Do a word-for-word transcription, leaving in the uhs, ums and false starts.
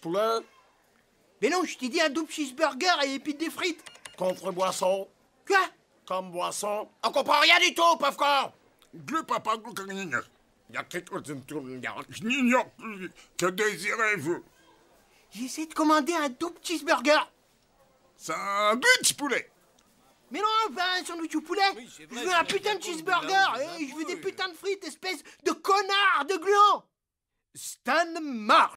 poulet. Mais non, je t'ai dit un double cheeseburger et puis des frites. Contre boisson. Quoi? Comme boisson. On comprend rien du tout, pauvre corps. Glue papa, glue canine. Il y a quelque chose de tout le monde. Je n'ignore plus. Que désirez-vous? J'essaie de commander un double cheeseburger. Sandwich poulet. Mais non, pas un sandwich au poulet. Oui, c'est Je vrai, veux c'est un vrai, putain de c'est vrai, cheeseburger. c'est vrai, Et je veux des oui. putains de frites, espèce de connard de gland. Stan marche.